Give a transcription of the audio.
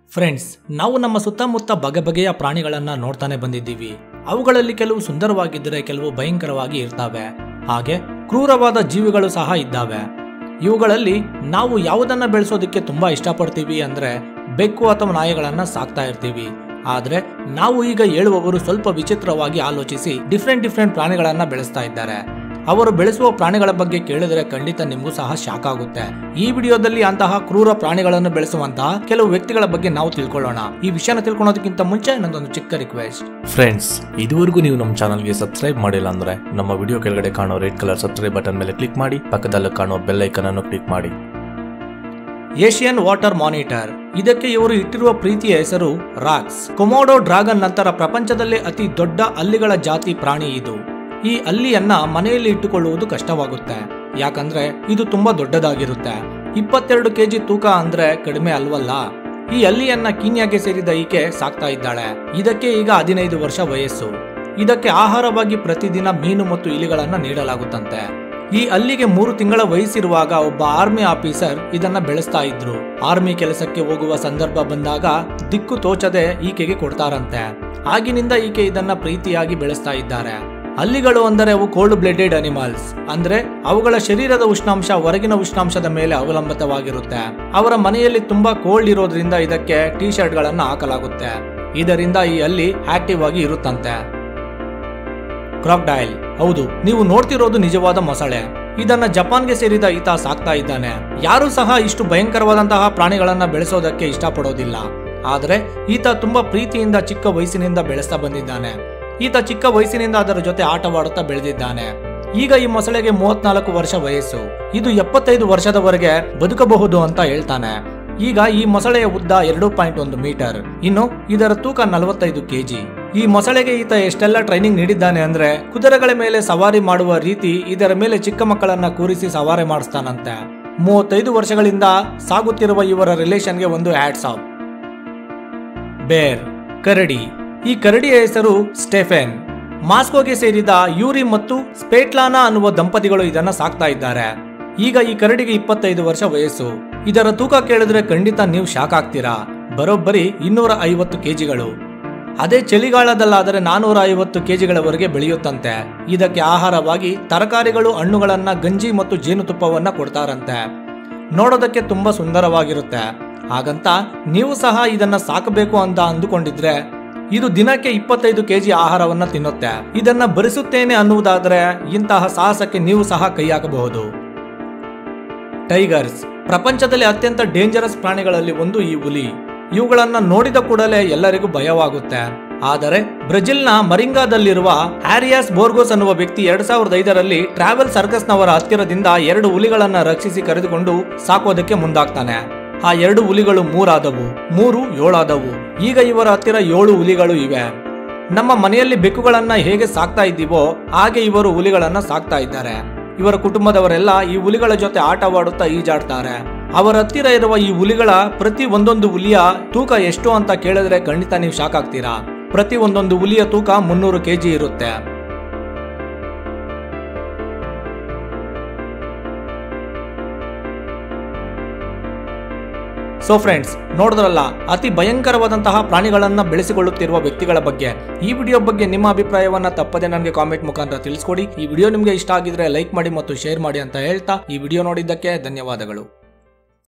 Friends, ನಾವು ನಮ್ಮ ಸುತ್ತಮುತ್ತ ಬಗೆ ಬಗೆಯ ಪ್ರಾಣಿಗಳನ್ನ ನೋಡ್ತಾನೆ ಬಂದಿದ್ದೀವಿ. ಅವುಗಳಲ್ಲಿ ಕೆಲವು ಸುಂದರವಾಗಿದ್ದರೆ ಕೆಲವು ಭಯಂಕರವಾಗಿ ಇರ್ತವೆ. ಹಾಗೆ ಕ್ರೂರವಾದ ಜೀವಿಗಳು ಸಹ ಇದ್ದಾವೆ. ಇವುಗಳಲ್ಲಿ ನಾವು ಯಾವುದನ್ನ ಬೆಳೆಸೋದಕ್ಕೆ ತುಂಬಾ ಇಷ್ಟಪಡ್ತೀವಿ ಅಂದ್ರೆ ಬೆಕ್ಕು ಅಥವಾ ನಾಯಿಗಳನ್ನ ಸಾಕ್ತಾ ಇರ್ತೀವಿ. ಆದ್ರೆ ನಾವು ಈಗ ಹೇಳುವವರು ಸ್ವಲ್ಪ ವಿಚಿತ್ರವಾಗಿ ಆಲೋಚಿಸಿ ಡಿಫ್ರೆಂಟ್ ಪ್ರಾಣಿಗಳನ್ನ ಬೆಳೆಸ್ತಾ ಇದ್ದಾರೆ. ಅವರು ಬೆಳೆಸುವ ಪ್ರಾಣಿಗಳ ಬಗ್ಗೆ ಕೇಳಿದ್ರೆ ಖಂಡಿತ ನಿಮಗೂ ಸಹ ಶಾಕ್ ಆಗುತ್ತೆ. ಈ ವಿಡಿಯೋದಲ್ಲಿ ಅಂತಹ ಕ್ರೂರ ಪ್ರಾಣಿಗಳನ್ನು ಬೆಳೆಸುವಂತಹ ಕೆಲವು ವ್ಯಕ್ತಿಗಳ ಬಗ್ಗೆ ನಾವು ತಿಳ್ಕೊಳ್ಳೋಣ. ಈ ವಿಷಯನ ತಿಳ್ಕೊಳ್ಳೋದಕ್ಕಿಂತ ಮುಂಚೆ ನನ್ನದೊಂದು ಚಿಕ್ಕ ರಿಕ್ವೆಸ್ಟ್. ಫ್ರೆಂಡ್ಸ್, ಇದುವರೆಗೂ ನೀವು ನಮ್ಮ ಚಾನಲ್ಗೆ ಸಬ್ಸ್ಕ್ರೈಬ್ ಮಾಡಿಲ್ಲ ಅಂದ್ರೆ ನಮ್ಮ ವಿಡಿಯೋ ಕೆಳಗಡೆ ಕಾಣೋ ರೆಡ್ ಕಲರ್ ಸಬ್ಸ್ಕ್ರೈಬ್ ಬಟನ್ ಮೇಲೆ ಕ್ಲಿಕ್ ಮಾಡಿ, ಪಕ್ಕದಲ್ಲಿ ಕಾಣೋ ಬೆಲ್ ಐಕಾನ್ ಅನ್ನು ಕ್ಲಿಕ್ ಮಾಡಿ. ಏಷಿಯನ್ ವಾಟರ್ ಮಾನಿಟರ್, ಇದಕ್ಕೆ ಇವರು ಇಟ್ಟಿರುವ ಪ್ರೀತಿಯ ಹೆಸರು ರಾಕ್ಸ್. ಕೊಮೋಡೋ ಡ್ರಾಗನ್ ನಂತರ ಪ್ರಪಂಚದಲ್ಲೇ ಅತಿ ದೊಡ್ಡ ಹಲ್ಲಿಗಳ ಜಾತಿ ಪ್ರಾಣಿ ಇದು. ಈ ಹಲ್ಲಿಯನ್ನ ಮನೆಯಲ್ಲಿ ಇಟ್ಟುಕೊಳ್ಳುವುದು ಕಷ್ಟವಾಗುತ್ತೆ, ಯಾಕಂದ್ರೆ ಇದು ತುಂಬಾ ದೊಡ್ಡದಾಗಿರುತ್ತೆ. 22 kg ತೂಕ ಅಂದ್ರೆ ಕಡಿಮೆ ಅಲ್ವಲ್ಲ. ಈ ಹಲ್ಲಿಯನ್ನ ಕೀನ್ಯಾಗೆ ಸೇರಿದ ಈಕೆ ಸಾಕ್ತಾ ಇದ್ದಾಳೆ. ಇದಕ್ಕೆ ಈಗ 15 ವರ್ಷ ವಯಸ್ಸು. ಇದಕ್ಕೆ ಆಹಾರವಾಗಿ ಪ್ರತಿದಿನ ಮೀನು ಮತ್ತು ಇಲಿಗಳನ್ನ ನೀಡಲಾಗುತ್ತಂತೆ. ಈ ಹಲ್ಲಿಗೆ 3 ತಿಂಗಳ ವಯಸ್ಸಿರುವಾಗ ಒಬ್ಬ ಆರ್ಮಿ ಆಫೀಸರ್ ಇದನ್ನ ಬೆಳೆಸ್ತಾ ಇದ್ರು. ಆರ್ಮಿ ಕೆಲಸಕ್ಕೆ ಹೋಗುವ ಸಂದರ್ಭ ಬಂದಾಗ ದಿಕ್ಕು ತೋಚದೆ ಈಕೆಗೆ ಕೊಡ್ತಾರಂತೆ. ಆಗಿನಿಂದ ಈಕೆ ಇದನ್ನ ಪ್ರೀತಿಯಾಗಿ ಬೆಳೆಸ್ತಾ ಇದ್ದಾರೆ. ಹಲ್ಲಿಗಳು ಅಂದರೆ ಅವು ಕೋಲ್ಡ್ ಬ್ಲಡೆಡ್ ಅನಿಮಲ್ಸ್, ಅಂದ್ರೆ ಅವುಗಳ ಶರೀರದ ಉಷ್ಣಾಂಶ ಹೊರಗಿನ ಉಷ್ಣಾಂಶದ ಮೇಲೆ ಅವಲಂಬಿತವಾಗಿರುತ್ತೆ. ಅವರ ಮನೆಯಲ್ಲಿ ತುಂಬಾ ಕೋಲ್ಡ್ ಇರೋದ್ರಿಂದ ಇದಕ್ಕೆ ಟೀ ಶರ್ಟ್ ಗಳನ್ನ ಹಾಕಲಾಗುತ್ತೆ. ಇದರಿಂದ ಈ ಹಲ್ಲಿ ಆಕ್ಟಿವ್ ಆಗಿ ಇರುತ್ತಂತೆ. ಕ್ರಾಕ್ಡೈಲ್, ಹೌದು, ನೀವು ನೋಡ್ತಿರೋದು ನಿಜವಾದ ಮೊಸಳೆ. ಇದನ್ನ ಜಪಾನ್ಗೆ ಸೇರಿದ ಈತ ಸಾಕ್ತಾ ಇದ್ದಾನೆ. ಯಾರು ಸಹ ಇಷ್ಟು ಭಯಂಕರವಾದಂತಹ ಪ್ರಾಣಿಗಳನ್ನ ಬೆಳೆಸೋದಕ್ಕೆ ಇಷ್ಟಪಡೋದಿಲ್ಲ. ಆದ್ರೆ ಈತ ತುಂಬಾ ಪ್ರೀತಿಯಿಂದ ಚಿಕ್ಕ ವಯಸ್ಸಿನಿಂದ ಬೆಳೆಸ್ತಾ ಬಂದಿದ್ದಾನೆ. ಈತ ಚಿಕ್ಕ ವಯಸ್ಸಿನಿಂದ ಅದರ ಜೊತೆ ಆಟವಾಡುತ್ತಾ ಬೆಳೆದಿದ್ದಾನೆ. ಈಗ ಈ ಮೊಸಳೆಗೆ 34 ವರ್ಷ ವಯಸ್ಸು. ಇದು 75 ವರ್ಷದವರೆಗೆ ಬದುಕಬಹುದು ಅಂತ ಹೇಳ್ತಾನೆ. ಈಗ ಈ ಮೊಸಳೆಯ ಉದ್ದ 2.1 ಮೀಟರ್, ಇನ್ನು ಇದರ ತೂಕ 45 kg. ಈ ಮೊಸಳೆಗೆ ಈತ ಎಷ್ಟೆಲ್ಲ ಟ್ರೈನಿಂಗ್ ನೀಡಿದ್ದಾನೆ ಅಂದ್ರೆ ಕುದುರೆಗಳ ಮೇಲೆ ಸವಾರಿ ಮಾಡುವ ರೀತಿ ಇದರ ಮೇಲೆ ಚಿಕ್ಕ ಮಕ್ಕಳನ್ನ ಕೂರಿಸಿ ಸವಾರಿ ಮಾಡಿಸ್ತಾನಂತೆ. 35 ವರ್ಷಗಳಿಂದ ಸಾಗುತ್ತಿರುವ ಇವರ ರಿಲೇಷನ್ಗೆ ಒಂದು ಹ್ಯಾಟ್ಸ್ ಆಫ್. ಬೇರ್, ಕರಡಿ. ಈ ಕರಡಿಯ ಹೆಸರು ಸ್ಟೆಫೆನ್. ಮಾಸ್ಕೋಗೆ ಸೇರಿದ ಯೂರಿ ಮತ್ತು ಸ್ಪೇಟ್ಲಾನಾ ಅನ್ನುವ ದಂಪತಿಗಳು ಇದನ್ನ ಸಾಕ್ತಾ ಇದ್ದಾರೆ. ಈಗ ಈ ಕರಡಿಗೆ 25 ವರ್ಷ ವಯಸ್ಸು. ಇದರ ತೂಕ ಕೇಳಿದ್ರೆ ಖಂಡಿತ ನೀವು ಶಾಕ್ ಆಗ್ತೀರಾ. ಬರೋಬ್ಬರಿ 250 kgಗಳು. ಅದೇ ಚಳಿಗಾಲದಲ್ಲಾದರೆ 450 kgಗಳವರೆಗೆ ಬೆಳೆಯುತ್ತಂತೆ. ಇದಕ್ಕೆ ಆಹಾರವಾಗಿ ತರಕಾರಿಗಳು, ಹಣ್ಣುಗಳನ್ನ, ಗಂಜಿ ಮತ್ತು ಜೇನುತುಪ್ಪವನ್ನ ಕೊಡ್ತಾರಂತೆ. ನೋಡೋದಕ್ಕೆ ತುಂಬಾ ಸುಂದರವಾಗಿರುತ್ತೆ. ಹಾಗಂತ ನೀವು ಸಹ ಇದನ್ನ ಸಾಕಬೇಕು ಅಂತ ಅಂದುಕೊಂಡಿದ್ರೆ ಇದು ದಿನಕ್ಕೆ 25 kg ಆಹಾರವನ್ನ ತಿನ್ನುತ್ತೆ. ಇದನ್ನ ಭರಿಸುತ್ತೇನೆ ಅನ್ನುವುದಾದ್ರೆ ಇಂತಹ ಸಾಹಸಕ್ಕೆ ನೀವು ಸಹ ಕೈ ಹಾಕಬಹುದು. ಟೈಗರ್ಸ್, ಪ್ರಪಂಚದಲ್ಲಿ ಅತ್ಯಂತ ಡೇಂಜರಸ್ ಪ್ರಾಣಿಗಳಲ್ಲಿ ಒಂದು ಈ ಹುಲಿ. ಇವುಗಳನ್ನ ನೋಡಿದ ಕೂಡಲೇ ಎಲ್ಲರಿಗೂ ಭಯವಾಗುತ್ತೆ. ಆದರೆ ಬ್ರೆಜಿಲ್ನ ಮರಿಂಗಾದಲ್ಲಿರುವ ಹ್ಯಾರಿಯಾಸ್ ಬೋರ್ಗೋಸ್ ಅನ್ನುವ ವ್ಯಕ್ತಿ 2005ರಲ್ಲಿ ಟ್ರಾವೆಲ್ ಸರ್ಕಸ್ನವರ ಹತ್ತಿರದಿಂದ 2 ಹುಲಿಗಳನ್ನ ರಕ್ಷಿಸಿ ಕರೆದುಕೊಂಡು ಸಾಕೋದಕ್ಕೆ ಮುಂದಾಗ್ತಾನೆ. ಆ 2 ಹುಲಿಗಳು 3 ಆದವು, 3 7 ಆದವು. ಈಗ ಇವರ ಹತ್ತಿರ 7 ಹುಲಿಗಳು ಇವೆ. ನಮ್ಮ ಮನೆಯಲ್ಲಿ ಬೆಕ್ಕುಗಳನ್ನ ಹೇಗೆ ಸಾಕ್ತಾ ಇದ್ದೀವೋ ಹಾಗೆ ಇವರು ಹುಲಿಗಳನ್ನ ಸಾಕ್ತಾ ಇದ್ದಾರೆ. ಇವರ ಕುಟುಂಬದವರೆಲ್ಲ ಈ ಹುಲಿಗಳ ಜೊತೆ ಆಟವಾಡುತ್ತಾ ಈಜಾಡ್ತಾರೆ. ಅವರ ಹತ್ತಿರ ಇರುವ ಈ ಹುಲಿಗಳ ಪ್ರತಿ ಒಂದೊಂದು ಹುಲಿಯ ತೂಕ ಎಷ್ಟು ಅಂತ ಕೇಳಿದ್ರೆ ಖಂಡಿತ ನೀವು ಶಾಕ್ ಆಗ್ತೀರಾ. ಪ್ರತಿ ಒಂದೊಂದು ಹುಲಿಯ ತೂಕ 300 kg ಇರುತ್ತೆ. ಸೊ ಫ್ರೆಂಡ್ಸ್, ನೋಡಿದ್ರಲ್ಲ ಅತಿ ಭಯಂಕರವಾದಂತಹ ಪ್ರಾಣಿಗಳನ್ನ ಬೆಳೆಸಿಕೊಳ್ಳುತ್ತಿರುವ ವ್ಯಕ್ತಿಗಳ ಬಗ್ಗೆ. ಈ ವಿಡಿಯೋ ಬಗ್ಗೆ ನಿಮ್ಮ ಅಭಿಪ್ರಾಯವನ್ನ ತಪ್ಪದೆ ನನಗೆ ಕಾಮೆಂಟ್ ಮುಖಾಂತರ ತಿಳಿಸ್ಕೊಡಿ. ಈ ವಿಡಿಯೋ ನಿಮಗೆ ಇಷ್ಟ ಆಗಿದ್ರೆ ಲೈಕ್ ಮಾಡಿ ಮತ್ತು ಶೇರ್ ಮಾಡಿ ಅಂತ ಹೇಳ್ತಾ ಈ ವಿಡಿಯೋ ನೋಡಿದ್ದಕ್ಕೆ ಧನ್ಯವಾದಗಳು.